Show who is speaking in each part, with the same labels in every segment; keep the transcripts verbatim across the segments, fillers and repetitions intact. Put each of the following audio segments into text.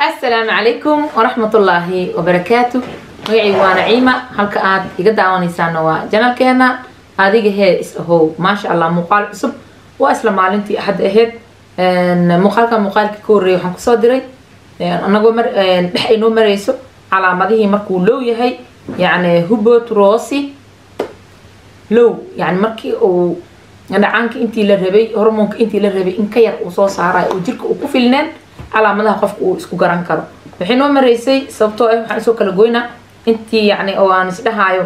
Speaker 1: السلام عليكم ورحمة الله وبركاته. وعي ونعيمة هلك آد يقدع ونسان نوا جنال كهنا هذه هي هو ما شاء الله مقال عصب وأسلم على أنتي أحد أهد إن مقال كان مقال كوري وحنك صادري أنا جو مر بحينو مريسو على ماضيه مركو لو يهي يعني هبوت راسي لو يعني مركي أو أنا عنك أنتي للربي هرمونك أنتي للربي إن كير وصوص عراء وجرك وكفلنان على مدها قفك واسكو قران كرو وحين نو مريسي سبتو اي waxaan soo kala goyna intii yani oo aan isdhahayo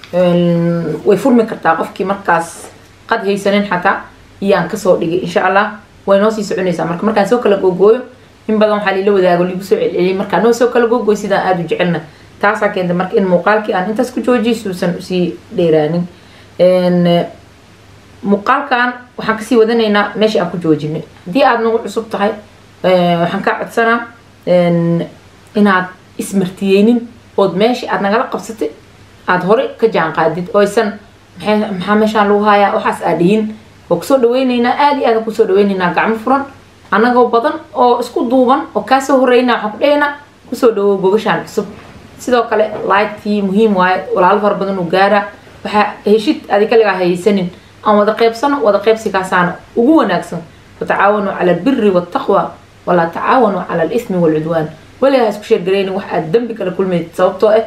Speaker 1: way furmi kartaa qofkii markaas qad haysanin xataa iyaan ka soo dhigay insha Allah way noo sii soconaysaa marka markaan soo kala googooyo in badan waxa la wadaago liigu soo celceliyay marka noo soo kala googooy sida aad u jecelna taas keenta marka in muuqaalkii aan intaas ku joojiyo suusan si dheeraanin een muuqaalkan waxaan ka sii wadanaynaa meeshii aan ku joojinay hadii aad nagu cusub tahay waxaan ka codsanaa inaad ismartiyeynin ood meeshii aad nagala qabsatay aad hore ka jaan qaadid oo aysan maxaa meeshaan lagu hayaa waxaas aad dhihin oo kusoo dhaweynaynaa aad iyo aad kusoo dhaweynaynaa gacmo furan annagoo badan oo isku duuban oo kaasoo horeynaa waxaan ku dhahaynaa kusoo dhawow gogashaan cusub sidoo kale like-tii muhiim waaye walaalo fara badan u gaara waxaa heshid adi kaligaa haysanin aan wada qaybsano wada qaybsigaasaana ugu wanaagsan وتعاونوا على البر والتقوى ولا تعاونوا على الإثم والعدوان ولا هسكشير جريني واحد ذنبك لكل ما تصوبته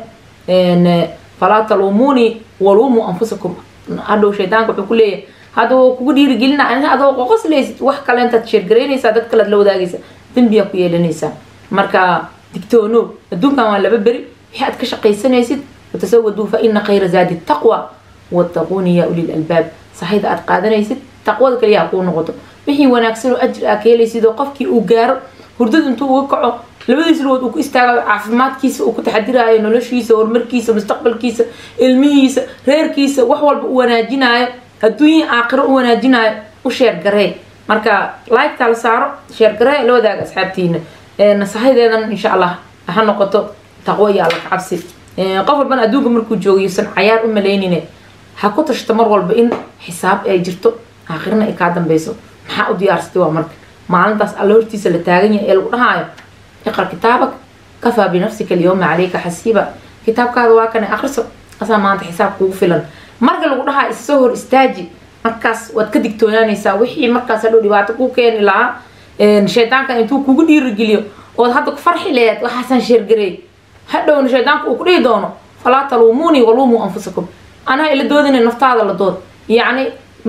Speaker 1: إن فلا تلوموني ولوموا أنفسكم هذا شيطانك بيقول لي هذا كودي رجلنا أنا هذا قص ليس واحد كلا أنت تشير جريني سادت كلا لو ده جيسا ذنبي أقوى لنيسا مركا تكتونو الدون كمان ولا ببري حد كشقي سنة يسد وتسودوا فإن خير زاد التقوى واتقوني يا أولي الألباب صحيح أتقادنا يسد تقوى كليا أكون نقطة wixii wanaagsan oo ajir ah keenay sidoo qofkii uu gaaro hurdada intuu uga kaco labadiis lugood uu ku istaago caafimaadkiisa uu ku taxadiraayo noloshiisa horumarkiisa mustaqbalkiisa ilmihiisa reerkiisa wax walba uu wanaajinayo adduunyo aakhiro uu wanaajinayo u sheer garee marka like tal saaro sheer garee loo wadaaga asxaabtiina ee nasahadeedan insha Allah ha noqoto taqwo iyo alla cabsi ee qof walba adduunka markuu joogiyo san cayaar u maleynine ha ku tashto mar walba in xisaab ay jirto aakhirna ay ka dambayso maxaa u diyaarsatay waa marka maalintaas alla hortiisa la taagan yahay ee lagu dhahayo iqra kitaabak kafaa binafsika alyawma alayka hasiba kitaabkaada waa kan akhriso asaa maanta xisaab kugu filan marka lagu dhahayo isoo hor istaaji markaas waad ka digtoonaanaysaa wixii markaas hadhow dhibaato ku keeni lahaa een shaydaanka intuu kugu dhiirigeliyo oo hadda ku farxi leed waxaasan sheergareey hadhowna shaydaanku uu ku dhihi doono falaa taluumuuni waluumuu anfusakum anaa ila doodina naftaada la dood yacni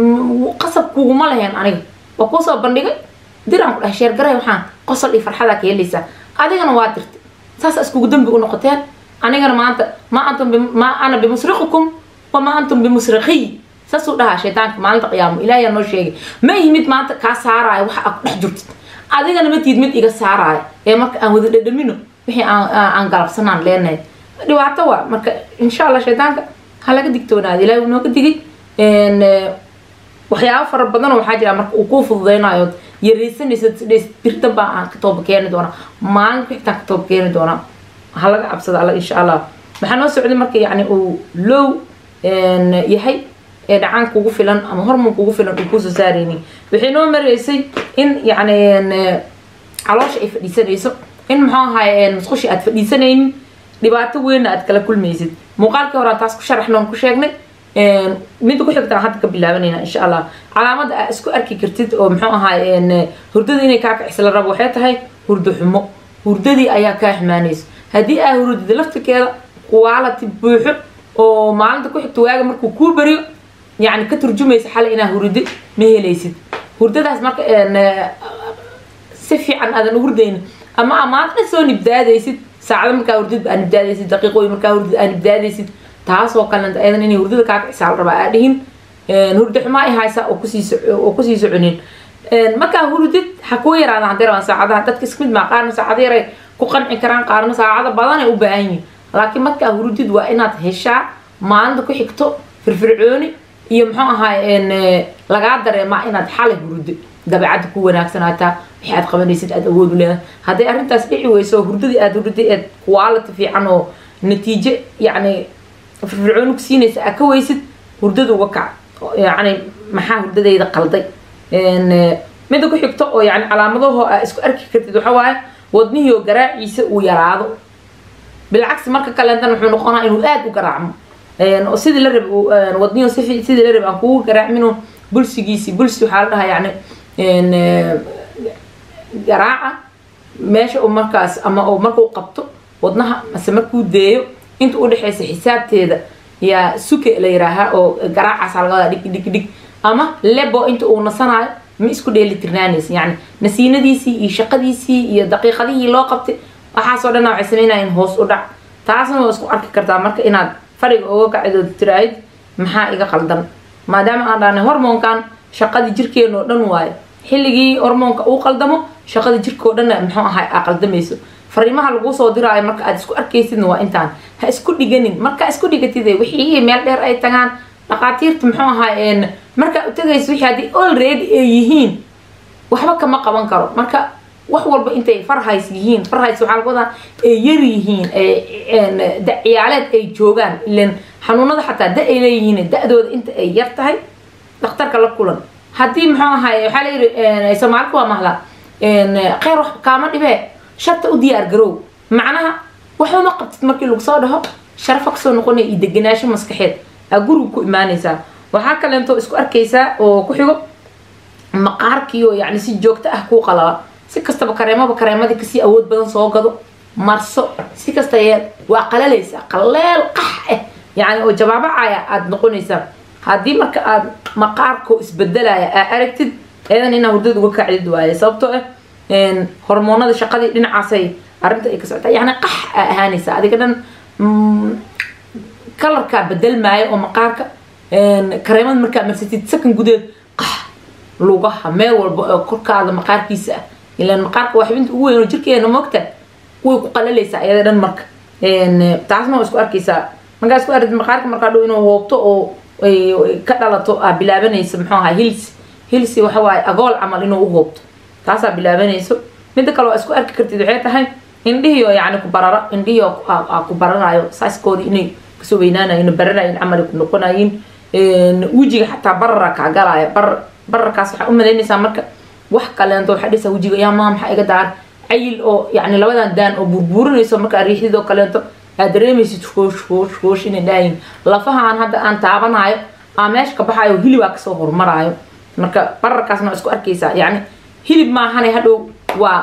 Speaker 1: qasab kuguma lahayn aniga وكوسا بندقة درام كل هالشيء جرى وحان قصر لي فرحة ذاك يلي سا هذا أنا واترت ساس أسكو قدام بيقول نقطتين أنا أنا ما أنت ما أنتم ما أنا بمصرخكم وما أنتم بمصرخي ساسو ده شيطان ما أنت قيام إلى ينور شيء ما يميت ما أنت كسارة وح أحجرت هذا أنا متى يميت إيجا سارة يا مك أنا ذي ده منه وهي عن قلب سنان لأنه دي وعتوا مك إن شاء الله شيطان هلا كدكتور هذه لا ونوك تيجي إن waxyaabo fara badan oo waxa jira marka uu ku fududeynayo yariisanaysa dirta baa ka toob keenay doona maalin xigta ka toob keenay doona waxa laga cabsada alla insha Allah waxaan noo socday marka yaani uu low een yahay ee dhacaan kugu filan ama hormoon kugu filan uu ku soo saarayni wixii noo mareysay in yaani caloosh ay fadhiisanayso in maxaa ahaayeen musqushi aad fadhiisanaynin dhibaato weyn aad kala kulmaysid muuqaalka hore taas ku sharaxnoon ku sheegnay mid ku xigta hadda ka bilaabanayna insha Allah calaamad isku arki kartid oo muxuu ahaayeen hurdada inay ka kaxisla rabo waxay tahay hurdo xumo hurdadii ayaa ka xmaanayso hadii ay hurdada lafteeda quality buuxo oo maalinta ku xigta waaga markuu ku bariyo yaani ka turjumaysa xal inaa hurdo ma helaysid hurdadaas marka si fiican adan hurdayn ama amaadna soo nibdaadaysid saacad marka hurdada aan nibdaadaysid daqiiqooyin marka hurdada aan nibdaadaysid taasoo kale aydan inay hurdada ka kacisaal rabaa aadhiin een hurdo xumaa ay haysa oo ku sii oo ku sii soconin een marka hurdid ha ku yaraadaan hadii saacadaha dadka isku mid ma qaarna saacad yar ku qanci karaan qaarna saacada badan ay u baahan yihiin laakiin marka hurdid waa inaad heshaa maalinta ku xigto firfircooni iyo muxuu ahaay een laga dareema inaad xal hurdo dabeecad ku wanaagsanaataa wixii aad qabanaysid aad awood u leedahay hadii arintaas dhici weyso hurdadii aad hurdid aad quality fiican oo natiijo yacni فرعون كسينيس أكويسد هردد وقع يعني محا هردد إذا قلدي إن مدة كحكتو يعني على مضوه اسكو أركي كرتدو حواي wadnihiyo garaaciisa uu yaraado bilcagsi marka kaleentana wuxuu noqonaa inuu aad u garaacmo oo sidii la rabo wadnihiyo sidii la rabo aan kugu garaacmino bulsigiisi bulsi waxaa la dhahaa yacni garaaca meesha uu markaas ama uu markuu qabto wadnaha mase markuu deeyo inta u dhaxaysa xisaabteeda yaa suke la yiraahaa oo garaacaas laga wadaa dhig dhig dhig ama lebo inta uu nasanayo ma isku dheelitirnaanaysa yacni nasiinadiisii iyo shaqadiisii iyo daqiiqadihii loo qabtay waxaasoo dhan waxay sameynayaan hoos u dhac taasna waa isku arki kartaa marka inaad fadhiga uga kacdo tiraahid maxaa iga qaldan maadaama aan dhahnay hormoonkan shaqadii jirkeena oo dhan waayo xilligii hormoonka uu qaldamo shaqadii jirka oo dhan muxuu ahay aa qaldamayso fariimaha lagu soo diraayo marka aad isku arkaysidna waa intaan ha isku dhiganin marka isku dhigatid wixii meel dheer ay tagaan dhaqaatiirta muxuu ahay marka u tagayso wixii haddii already ay yihiin waxba kama qaban karo marka wax walba intay farhays yihiin farhays waxaa laga wadaa ay yar yihiin ciyaaleed ay joogaan ilan xanuunada xataa da ay leeyihiin da-dooda inta ay yar tahay dhakhtarka la kulan haddii muxuu ahay waxaa la yidhi soomaalika waa mahla kheyr wax kaama dhibee sharta u diyaar garow macnaha waxba ma qabtid markii lagu soo dhaho sharfa kasoo noqonaya iyo deganaansho maskaxeed aa guriga ku imaanaysaa waxaa kaleentoo isku arkaysaa oo ku xigo maqaarkiioo yacni si joogto ah kuu qalaba si kastaba kareemaba kareemadii kasii awood badan soo gado marso si kasta yeel waa qalalaysaa qaleel qax ah yacni oo jabaabacaya aada noqonaysaa haddii marka aad maqaarkoo isbedelaya aa aragtid eedan inaa hurdada uga kacdid waaye sababtoo ah hormoonada shaqadii dhinacaasay arrinta ay ka socotaa yacni qax aa ahaanaysaa adiga dhan kalarkaa bedelmaayo oo maqaarka kareemada markaa marsatid sakan gudeed qax lugaha meel walba oo korkaada maqaarkiisa ah ilaan maqaarka waa xibinta ugu weyn oo jirkeena moogta way ku qalalaysaa iyada dhan marka taasna waa isku arkaysaa markaa isku aragtid maqaarka markaa dhow inuu hoobto oo ka dhalato aa bilaabanaysa muxuu ahaa hilsi hilsi waxa waaye agool camal inuu u hoobto taasaa bilaabanayso midda kale waa isku arki kartid waxay tahay indhihiyo yacni ku barara indhihiyo aa ku baranayo saaskoodii inay kasoo weynaanayin baranayin camal ku noqonayin wejiga xataa barara kaa galaayo barar bararkaas waxaa u malaynaysaa marka wax kaleento waxaa dhisa wejiga yaa maa maxaa iga daan cayil oo yacni labadan daan oo burburinayso markaa riixdid oo kaleento aad dareemaysid hoosh hoosh hoosh inay dhaayin lafahaan hadda aan taabanayo aa meesha ka baxayo hilibaa kasoo hormaraayo marka bararkaasna waa isku arkaysaa yacni hilib maahane hadhow waa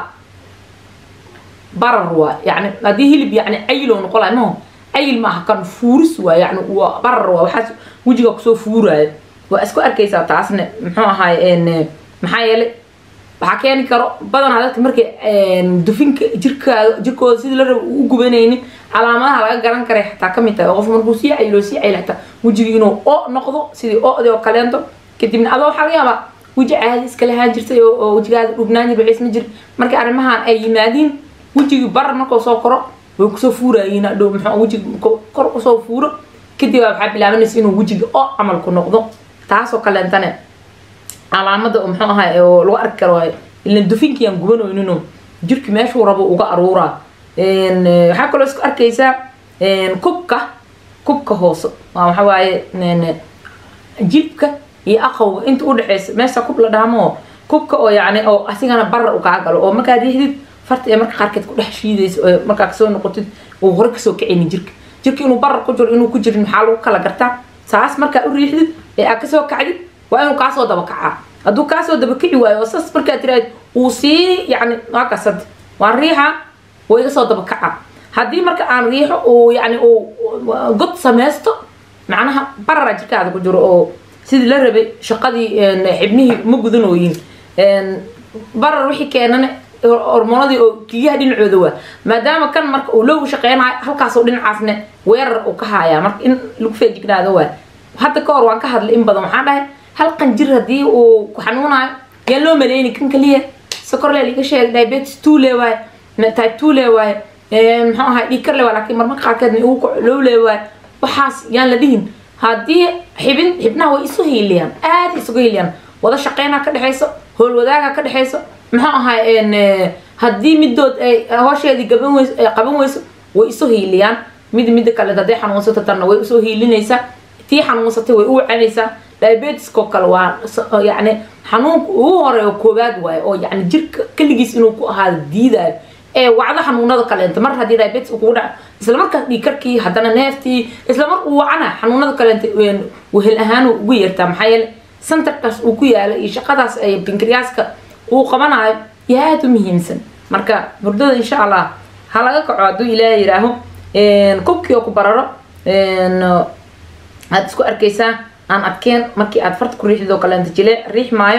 Speaker 1: barar waa yacni haddii hilib yacni cayiloo noqolayo maho cayil maaha kan fuuris waa yacni waa barar waa waxaas wejiga kusoo fuuraayo waa isku arkaysaa taasna muxuu ahaay maxaa yeelay waxaa keeni karo badanaa dadka markay dufinka jirkaaga jirkooda sidii la rabo u gubanaynin calaamadaha laga garan karay xataa ka mid tahay oo qofku markuu sii cayilo sii cayil xataa wejiga inuu o noqdo sidii o-di oo kaleento kadibna adoo waxaa laga yaabaa weji caadi iska lahaan jirtay oo wejigaada dhubnaan jir waciisma jir markii arrimahan ay yimaadiin wejigii barar markuu soo koro way kusoo fuuraayiin hadhow muxuu wejiga kor usoo fuuro kadib waxaa bilaabanaysa inuu wejiga o camal ku noqdo taasoo kaleentane calaamada oo muxuu ahay oo lagu arki karo waayo ilan dufinkiyaan gubanayninoo jirki meeshuu rabo uga aruuraa waxaa kaloo isku arkaysaa kubka kubka hoose waa waxa waaye jilbka iyo aqowga inta u dhaxaysa meesha kub la dhaamo kubka oo yacni oo asigana barar u kaa galo oo markaad riixdid farta ee marka qaarkeed ku dhex shiidayso oo markaa kasoo noqotid uu hore kasoo kacaynin jirka jirka inuu barar ku jiro inuu ku jirin maxaa lagu kala gartaa saas markaa u riixdid ee aad kasoo kacdid waa inuu kaasoo daba kacaa hadduu kaasoo daba kici waayo oo saas markaa tiraahid uu sii yacni waa kasad waan riixa waa iga soo daba kacaa haddii marka aan riixo uu yacni uu god samaysto macnaha barara jirkaada ku jiro oo sidii la rabay shaqadii xibnihii ma gudanooyin barar wixii keenana hormoonadii oo kiyaha dhinacooda waa maadaama kan marka uu loogu shaqeynayo halkaasoo dhinacaasna weerar uu ka haayaa marka in lagu feejignaado waa hadda ka hor waan ka hadlay in badan waxaan dhahay hal qanjir haddii uu ku xanuunayo yaan loo maleyni kan kaliya sokorle liga sheegay diabetes two le waaye type two le waaye muxuu ahay dhiigkar le waa laakiin marmarka qaarkeedna uu low le waaye waxaas yaan la dhihin haddii xibin xibnaha way isu hiiliyaan aad isugu hiiliyaan wada shaqeynaa ka dhexayso howl wadaaga ka dhexayso muxuu ahay haddii midood ay hoosheedii gaban weyso qaban weyso way isu hiiliyaan mid midda kale hadday xanuunsato tanna way usoo hiilinaysaa tii xanuunsatay way u wacanaysaa diabetiskoo kale waa yacni xanuunka ugu horeeyo koowaad waaye oo yacni jirka keligiis inuu ku ahaado diidaayo ee wacdo xanuunada kale inta mar hadii diabetes uu ku dhaco isla markaas dhiigkarkii haddana neeftii isla mar uu wacana xanuunada kale inta wehel ahaan ugu yeertaa maxaa yeelay centerkaas uu ku yaala iyo shaqadaas ay pancreaska uu qabanayo yaa aad u muhiimsan marka hurdada insha allah ha laga kaco hadduu ilaahay yiraaho kubkii oo ku bararo aad isku arkaysaa aan adkeen markii aad farta ku riixdo kale inta jile riix maayo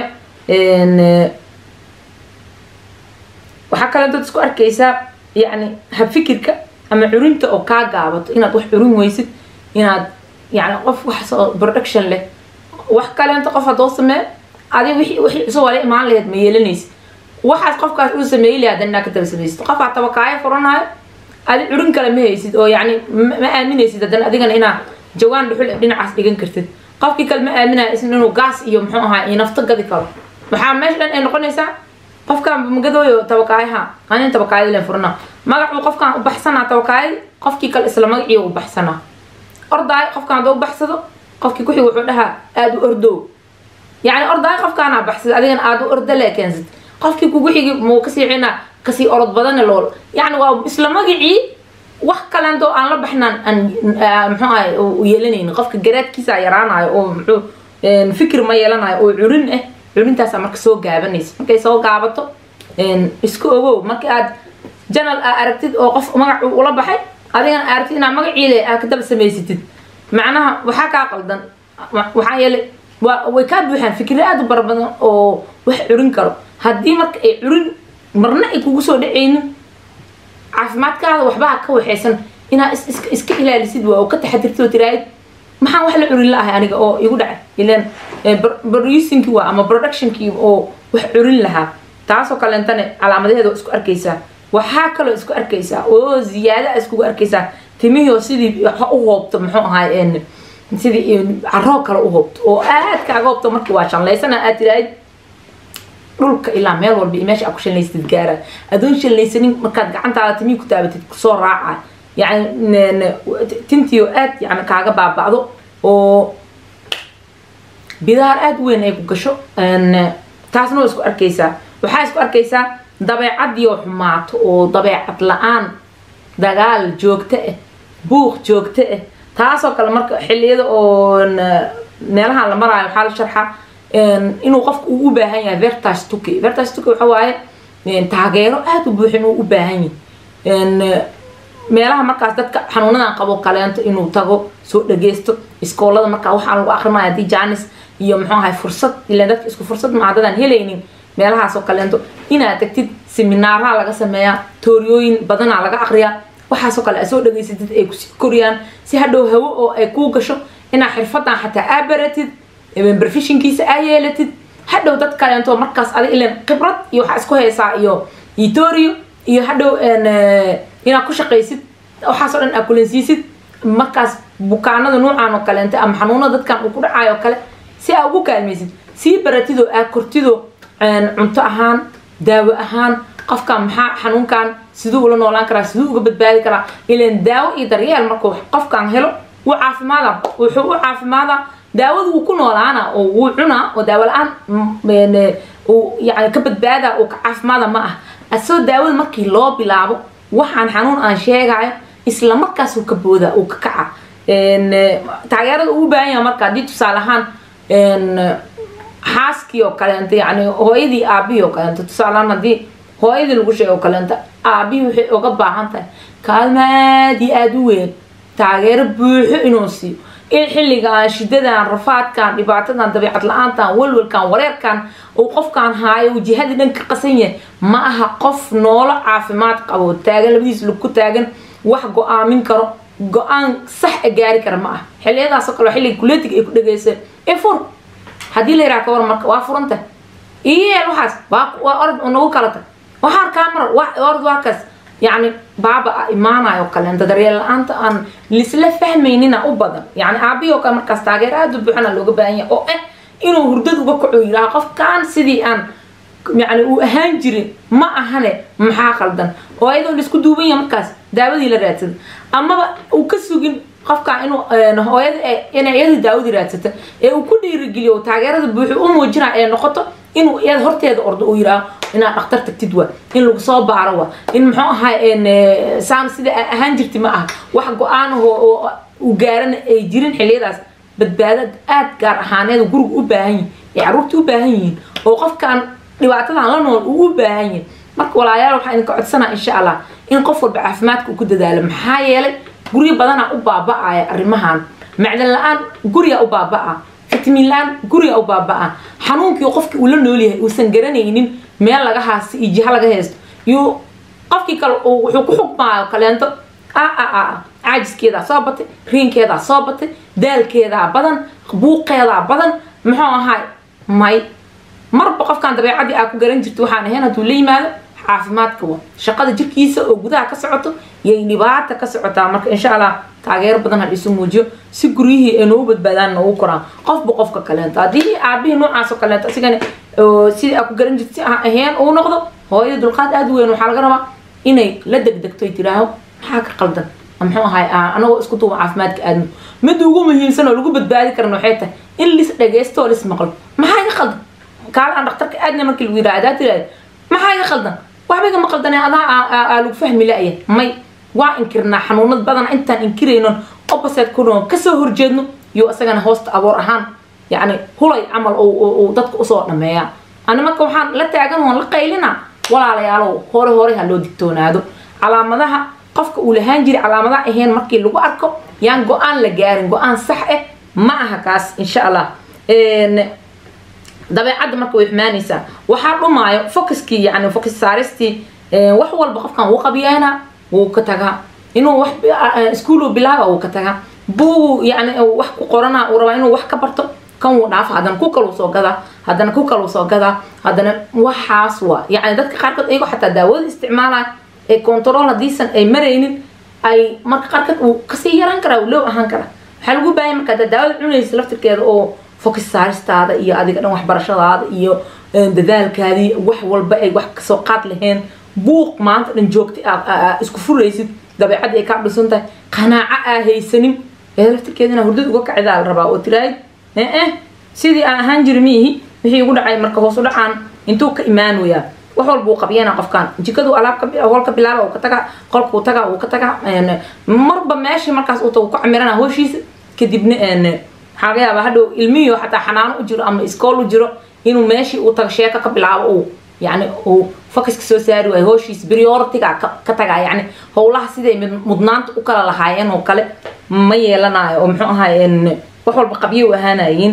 Speaker 1: waxa kale dad isku arkaysaa yani hab fikirka ama curinta oo ka gaabato inaad wax curin weysid inaad yani qof wax soo production leh wax kale inta qof hadoo samee adiga wixii wixii soo wala imaan lahayd ma yeelanaysid waxaas qofkaas uu sameeyay lahayd ka tabsamaysid qof aad tabakaaya furanayo adi curin kale ma haysid oo yani ma aaminaysid haddana adigana inaa jawaan dhuxul dhinacaas dhigan kartid qofkii kale ma aaminaya isna inuu gaas iyo muxuu ahaa iyo nafta gadi karo waxaa meesha dhan ay noqonaysaa qofkan magadooyo tabakaayaha aanin tabakaayada leen furna magacu qofkan u baxsanaa tabakaayad qofkii kale isla magacii u baxsanaa ordaay qofkan doo baxsado qofkii ku xig wuxuu dhahaa aad u ordo yani ordaay qofkaana baxsado adigana aad u ordo leekensid qofkii kugu xigi muu ka siicina ka sii orod badan lool yani waa isla magacii wax kale inta aan la baxnaan aan muxuu ahay u yeelanayn qofka garaadkiisa yaraanayo oo muxuu fikir ma yeelanayo oo curin ah curintaas marka soo gaabanaysa markay soo gaabato isku ogow markii aad channel aragtid oo qof magac uu la baxay adigana aragtid inaad magaciile aad ka daba samaysatid macnaha waxa ka qaldan waxa yeelay way ka buuxaan fikir aad u barbadan oo wax curin karo hadii marka ay curin marna ay kugu soo dhaceynin caafimaadkaada waxba ka waxaysan ina iska iska ilaalisid waa oo ka taxadirto tiraahid maxaan wax la curin lahaay aniga oo igu dhacay ilaan producing waa ama production ki oo wax curin lahaa taasoo kale intana calaamadaheedu isku arkaysaa waxa kale isku arkaysaa oo ziyaada isku arkaysaa timiyo sidii u hoobto muxuu ahaay een sidii carro kale u hoobto oo aad ka hoobto markii waa shanleysana aad tiraahid dhulka ilaa meel walba meesha ku shanleystid gaara adoon shanleysanin markaad gacantaada timi ku taabatid soo raaca يعني تنتيو آت يعني كعجب بعضه و بدار آت وين يكون كشو إن تعرفون إسكو أركيسا وحاسكو أركيسا ضبع عدي وحمات وضبع أطلعان دجال جوكته بوخ جوكته تعرفوا كلامك حلية أو نلها على مرة على حال شرحة إن إنه قف وباهي فيرتاش توكي فيرتاش توكي وحواي إن تاجره آت وبوحنه وباهي إن meelaha markaas dadka xanuunadan qabo kaleento inuu tago soo dhageysto iskoolada marka waxa lagu akhrimaa hadii jaanis iyo muxuu ahay fursad ilaa dadka isku fursad maadadan helaynin meelahaas oo kaleento inaad tagtid seminaaraha laga sameeyaa tooriyooyin badan laga akhriyaa waxaas oo kale soo dhageysatid ay ku sii koriyaan si hadhow hawo oo ay ku gasho ina xirfadan xataa aabaratid even professionkiisa ay yeelatid hadhow dad kaleento markaas adiga ilaan khibrad iyo waxa isku haysaa iyo tooriyo iyo hadhow een ina ku shaqaysid waxa soo dhan akulansiisid markaas bukaanada noocan oo kale inta am xanuunada dadkan uu ku dhacayo kale si aad ugu kaalmaysid si baratido aad kortido cunto ahaan daawo ahaan qofka maxaa xanuunkan sidoo la noolaan kara sidoo uga badbaadi kara ilaan daawo iyo daryeel markuu qofkan helo uu caafimaad wuxuu u caafimaada daawadu uu ku noolaana oo uu cuna oo daawo la'aan oo yaani ka badbaada oo ka caafimaada ma ah asoo daawada markii loo bilaabo waxaan xanuun aan sheegayo isla markaas uu ka booda uu ka kaca een taageerada uu baahan yahay marka dib tusaale ahaan een xaaskii oo kale inta yani hooyadii aabii oo kale inta tusaale ahaan hadii hooyadii lagu sheego kale inta aabii waxay uga baahan tahay kaalmaadii aad u weyn taageero buuxo inuu siiyo in xilligan shidadan rafaadkan dhibaatadan dabiicad la'aantan walwalkan wareerkan oo qofkan haayo wajihada dhanka qasan yahay ma aha qof noolo caafimaad qabo taagan labadiis lug ku taagan wax go'aamin karo go'aan sax gaari kara ma aha xilliyadaas oo kale xilliga kuleetiga ay ku dhageysay ee fur hadii la yiraahdo war marka waa furanta iyo waxaas waa orod oo kala ta waxa kaamara waa orod waa kas يعني بابا إيمانا يوكل أنت دريال أنت أن لسه فهميننا أبدا يعني أبي يوكل مركز تاجر أدو بحنا لوجو بيني أو إيه إنه هردد وبكعو يراقف كان سدي أن يعني وهنجري ما أهله محاكل دن وأيضا لسكو دوبين مركز داودي لراتد أما وكسوجين قفك إنه إنه هيد إنه يد داودي راتد إيه وكل يرجلي وتاجر أدو بحو أم وجرا إيه نقطة إنه يد هرت يد أرض ويرا inaad dhakhtar tagtid waa in lagu soo baaro waa in muxuu ahay saan sida ahaan jirti ma aha wax go-aan oo u gaaran ay jirin xiliyadaas badbaadad aad gaar ahaaneed guriga u baahan yihiin ee caruurta u baahan yihiin oo qofkan dhibaatadan la nool uu u baahan yahay marka walaayaal waxaan idinka codsanaa insha allah in qof walba caafimaadka uu ku dadaalo maxaa yeelay guriga badanaa u baaba'aya arrimahan macdan la-aan guriga u baaba'a fitamiin la-aan guriga u baaba'a xanuunkii qofkii uu la nool yahay uusan garanaynin meel laga haasi iyo jiha laga haysto iyo qofkii kale wuxuu ku xukmaayo kaleento a a a caajiskeedaa soo batay riinkeedaa soo batay daalkeedaa badan buuqeedaa badan muxuu ahaay may marba qofkan dabeecadii aa ku garan jirta waxaan ahayn hadduu la yimaado caafimaadka waa shaqada jirkiisa oo gudaha ka socoto yay dhibaata ka socotaa marka insha allah taageero badan ha isu muujiyo si guryihii ay noogu badbaadaan noogu koraan qofba qofka kaleento haddii aabihii noocaas oo kaleento asigana sidii aa ku garan jirta si aan ahayn uu noqdo hooyada dulqaad aada u weyn waxaa laga rabaa inay la degdegto ay tiraaho maxaa ka qaldan muxuu ahay anagoo isku duuba caafimaadka aadmo midda ugu muhiimsan oo lagu badbaadi karana waxay tahay in lis dhagaysto oo lis maqlo maxaa iga qaldan kaala aan dhakhtarka aadna markii lagu yidhaha adaa tiraahdo maxaa iga qaldan waxba igama qaldanee adaa lagu fahmi la-ya may waa inkirnaa xanuunad badan intaan inkiraynon opposite kuno kasoo horjeedno iyo isagana hoosta aboor ahaan yacni hulay camal uu dadka usoo dhameeyaa ani marka waxaan la taagan oon la qaylina walaalayaalow hore hore ha loo digtoonaado calaamadaha qofka uu lahaan jiray calaamadaha ahayn markii lagu arko yaan go-aan la gaarin go-aan sax ah ma aha kaas insha allah dabeecadda marka way xumaanaysaa waxaa dhumaayo focuskii yani focus saaristii wax walba qofkan wuu qabiyaana wuu ka tagaa inuu wax iskuul bilaaba wuu ka tagaa buu yani wax ku qorana uu rabaa inuu wax ka barto kan wuu dhaafa haddana ku kaluu soo gadaa haddana ku kaluu soo gadaa haddana waxaas waa yani dadka qaarkood ayagoo xataa daawada isticmaalaya ee control hadiisan ay maraynin ay marka qaarkood uu kasii yaraan karaa uu loo ahaan karaa waxaa lagu baahanya marka haddaa daawada cunaysa laftirkeeda oo focus saaristaada iyo adiga dhan waxbarashadaada iyo dadaalkaadii wax walba ay wax kasoo qaad laheen buuq maanta dhan joogta aa isku furaysid dabeecadii ay kaa dhisan tahay qanaaco aa haysanin ee laftirkeedana hurdad uga kacidaa la rabaa oo tiraahid eh sidii aan ahaan jiri miihi wixii ugu dhacay marka hoos u dhacaan intuu ka imaanayaa wax walba uu qabiyana qofkan jikadu alaab ka howlka bilaaba uu ka tagaa qolka uu tagaa uu ka tagaa marba meeshii markaas uu tago ku camirana howshiisa kadibna waxaa laga yaabaa hadhow ilmihiio xataa xanaano u jiro ama iskool u jiro inuu meeshii uu tago sheeko ka bilaabo uu yani uu focuska soo saari waayo howshiisa prioritiga ka tagaa yani howlaha siday mudnaanta u kala lahaayeen oo kale ma yeelanayo oo muxuu ahaay wax walba qabyo u ahaanayiin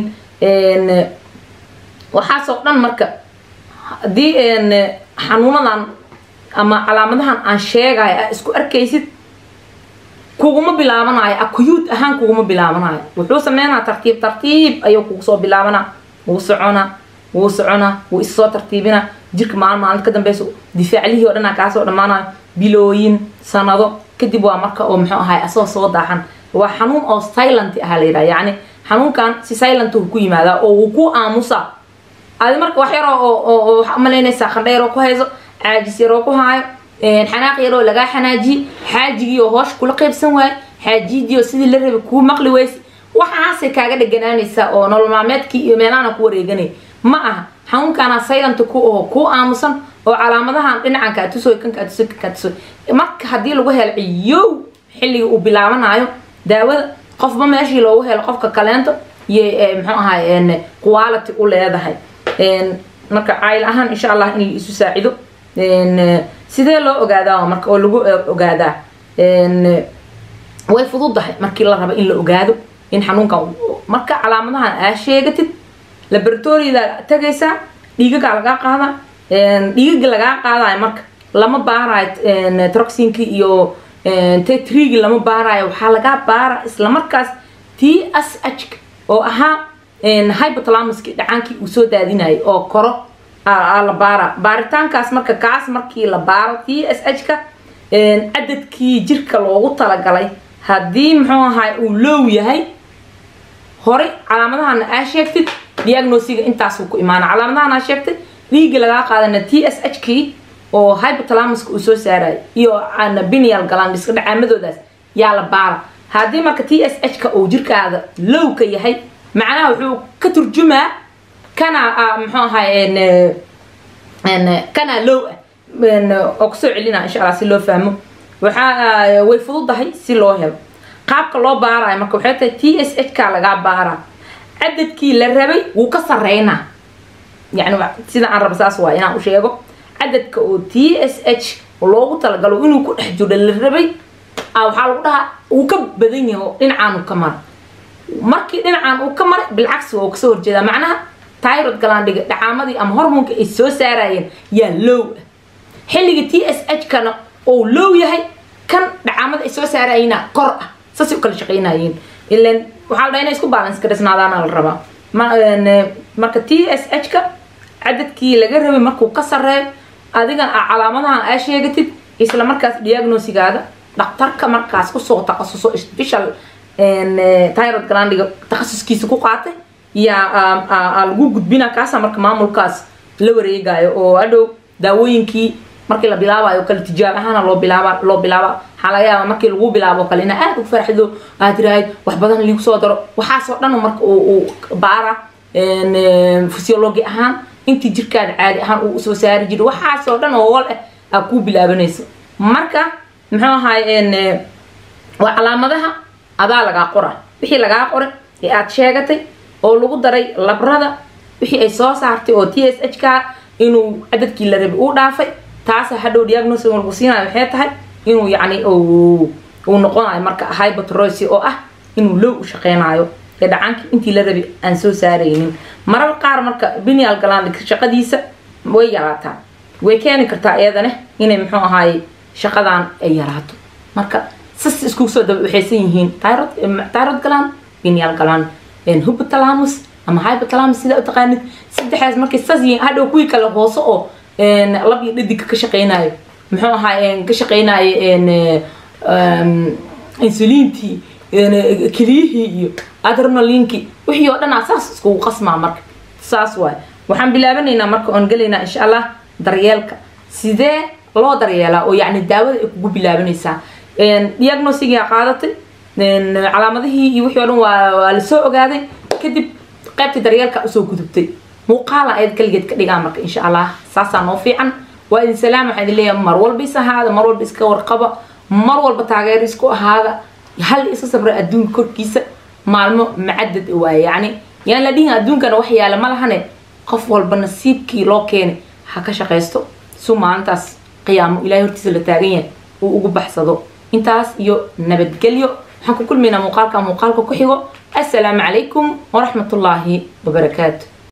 Speaker 1: waxaasoo dhan marka haddii xanuunadan ama calaamadahan aan sheegayo aa isku arkaysid kuguma bilaabanayo akuyuud ahaan kuguma bilaabanayo wuxuu sameynaa tartiib tartiib ayuu kugu soo bilaabanaa wuu soconaa wuu soconaa wuu issoo tartiibinaa jirka maalin maalinta ka dambeyso difaaclihii oo dhanaa kaasoo dhammaanayo bilooyin sanado kadib waa marka oo muxuu ahay asoo soo daaxan waa xanuun oo silent aha la yidhaha yacni xanuunkan si silent uu ku yimaadaa oo wuu ku aamusaa adi marka wax yaroo oo waxaa umalaynaysaa qandha yaroo ku hayso caajis yaroo ku haayo xanaaq yaroo lagaa xanaajiye xaajigii oo hoosha kula qaybsan waayo xaajidii oo sidii la rabay kuu maqli weyse waxaasay kaaga dheganaanaysaa oo nolol maalmeedkii iyo meelaana ku wareeganay ma aha xanuunkaana silent ku aho kuu aamusan oo calaamadahan dhinacan kaa tusoy kan kaa tusoy kan kaa tusoy marka haddii lagu helo ciyow xilligii uu bilaabanayo daawada qofba meeshii loogu helo qofka kaleento iyo muxuu ahaay quality u leedahay marka caayil ahaan insha allah in la isu saacido sidee loo ogaadaa marka oo lagu ogaadaa way fududahay markii la rabo in la ogaado in xanuunkan marka calaamadahan aa sheegatid laboratoriyada tagaysaa dhiigagaa lagaa qaada dhiigaga lagaa qaadayo marka lama baarayo troxinki iyo tetrigi lama baarayo waxaa lagaa baara isla markaas t s h oo ahaa hypothalamuski dhacaankii uu soo daadinayo oo koro la baara baaritaankaas marka kaas markii la baaro t s h ka cadadkii jirka loogu talagalay haddii muxuu ahaay uu low yahay horey calaamadahana aa sheegtid diagnosiga intaasuu ku imaana calaamadahan aa sheegtay dhiigga lagaa qaadana t s h kii oo hypothalamuska uu soo saarayo iyo pineal gland iska dhacaamadoodaas yaa la baara haddii marka t s h ka uu jirkaada low ka yahay macnaha wuxuu ka turjumaa kana muxuu ahaay ان كان لو ان اقصو علينا ان شاء الله سي لو فهمو waxa way fududahay si loo helo qaabka loo baarayo marka waxay tahay T S H ka laga baara cadadkii la rabay wuu ka sareeyna yani sida aan rabo saas waa inaan u sheego cadadka oo T S H loogu talagalo inuu ku dhex jiro la rabay ah waxa lagu dhahaa uu ka badan yahay dhinacaan uu ka mar markii dhinacaan uu ka mar bilcagsi oo ka soo horjeeda macnaha thyroid glandiga dhacamadii ama hormoonka ay soo saarayeen yaa low xilliga T S H kana oo low yahay kan dhacamada ay soo saarayna kor ah saasi kala shaqeynayeen ilaan waxa la inay isku balance karisnaadaan la rabaa marka T S H ka cadadkii laga rabay markuu ka sareeyo adiga calaamadaha ay sheegatid isla markaas diagnosis-gaada dhakhtarka markaas ku soo takhasuso special en thyroid glandiga takhasuskiisa ku qaatay ya lagu gudbina kaasa marka maamulkaas la wareegayo oo adhow daawooyinkii markii la bilaabayo kala tijaab ahaan loo bilaaba loo bilaaba xalayaha markii lagu bilaabo kalina aad u farxdo aad raay wax badan liigu soo daro waxa soo dhan marka uu baara en physiology ahaan intii jirkaada caadi ahaan uu soo saari jiro waxa soo dhan oo wal ah ku bilaabanayso marka muxuu ahaay en waa calaamadaha adaa laga qoray wixii laga qoray ee aad sheegatay oo lagu daray labrada wixii ay soo saartay oo T S H ka inuu cadadkii la rabay uu dhaafay taas hadhow diagnosis lagu siinayo waxay tahay inuu yani oo uu noqonayo marka hypothyroidism oo ah inuu low u shaqeynayo ee dhacanka intii la rabay aan soo saaraynin marar qaar marka pineal gland shaqadiisa way yaraataa way keeni kartaa iyadana inay muxuu ahaay shaqadan ay yaraato marka sas isku soo dab waxaysan yihiin thyroid thyroid gland pineal gland en hypothalamus ama hypothalamus sida u taqaanid saddexdaas markay sas yihiin hadhow kuwi kala hoose oo en lab iyo dhidig ka shaqeynayo muxuu ahaay en ka shaqeynayo en insulinti en kilihi iyo adrenalinki wixii oo dhan asaas isku qasma marka saas waay waxaan bilaabaneynaa marka on galeynaa insha Allah daryeelka sidee loo daryeelaa oo yani daawada ay kugu bilaabanaysaa en diagnosis-ga qaadatay en calaamadihii iyo wixii oo dhan waa la soo ogaaday kadib qaybta daryeelka soo gudubtay muuqaala ay kaligeed ka dhigaan marka insha Allah saasa noo fiican waa in salaam waxaan leeyahay mar walba isahaada mar walba iska warqaba mar walba taageer isku ahaada hal isa sabra adduun korkiisa maalmo macadad waa yani yaan la dhihin adduunkana wax yaala ma lahane qof walba nasiibkii loo keenay ha ka shaqeysto soo maantaas qiyaamo ilaahay hortiisa la taagan yahay oo ugu baxsado intaas iyo nabadgelyo waxaan ku kulmeynaa muuqaalka muuqaalka ku xigo assalaamu calaykum wa rahmatullaahi wa barakaatuh